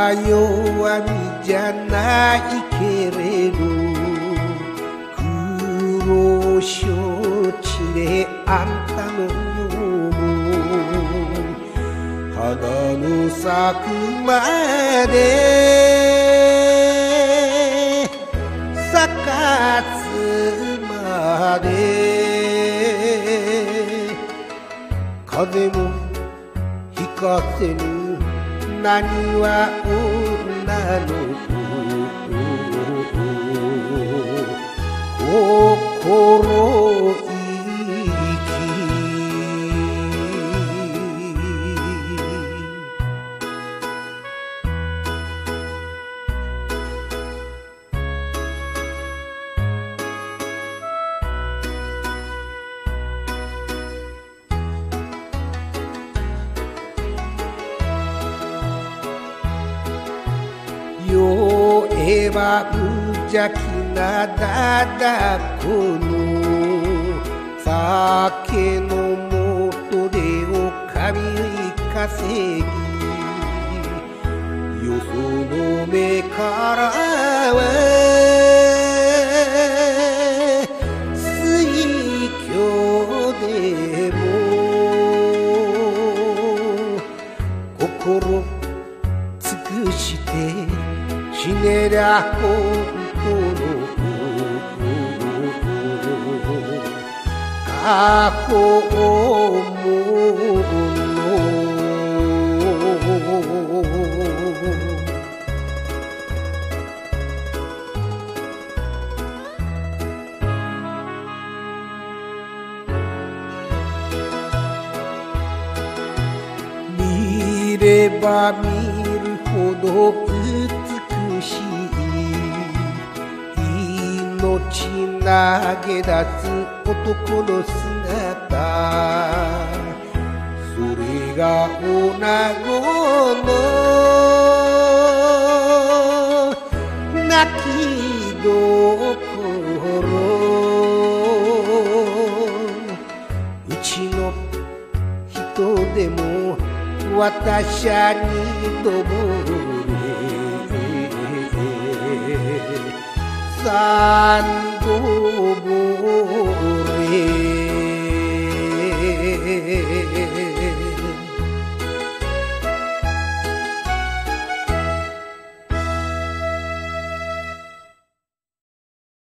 は弱みじゃないけれど苦労承知であんたのよう花の咲くまで咲かつまで風もひかせぬ何は女の心意酔えば無邪気なだだこの酒の元でお上稼ぎよその目からは水郷でも心尽くして死ねりゃ本当の過去も見れば見るほど美しい命投げ出す男の姿それが女子の泣きどころうちの人でも私は二度も三度も